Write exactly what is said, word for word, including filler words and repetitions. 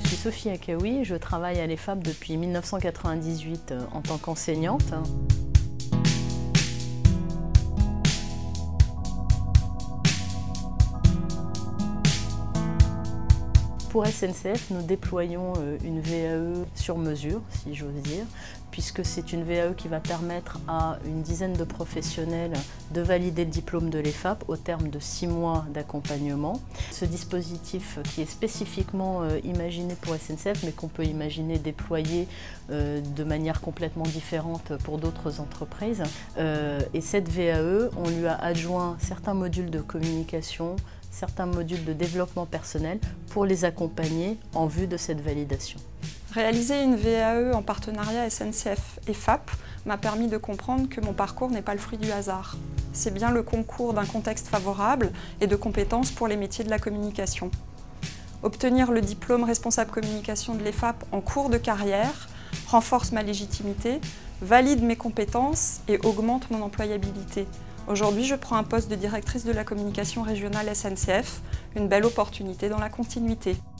Je suis Sophie Akaoui, je travaille à l'E F A P depuis mille neuf cent quatre-vingt-dix-huit en tant qu'enseignante. Pour S N C F, nous déployons une V A E sur mesure, si j'ose dire, puisque c'est une V A E qui va permettre à une dizaine de professionnels de valider le diplôme de l'E F A P au terme de six mois d'accompagnement. Ce dispositif qui est spécifiquement imaginé pour S N C F, mais qu'on peut imaginer déployer de manière complètement différente pour d'autres entreprises. Et cette V A E, on lui a adjoint certains modules de communication, certains modules de développement personnel pour les accompagner en vue de cette validation. Réaliser une V A E en partenariat S N C F et F A P m'a permis de comprendre que mon parcours n'est pas le fruit du hasard. C'est bien le concours d'un contexte favorable et de compétences pour les métiers de la communication. Obtenir le diplôme responsable communication de l'E F A P en cours de carrière renforce ma légitimité, valide mes compétences et augmente mon employabilité. Aujourd'hui, je prends un poste de directrice de la communication régionale S N C F, une belle opportunité dans la continuité.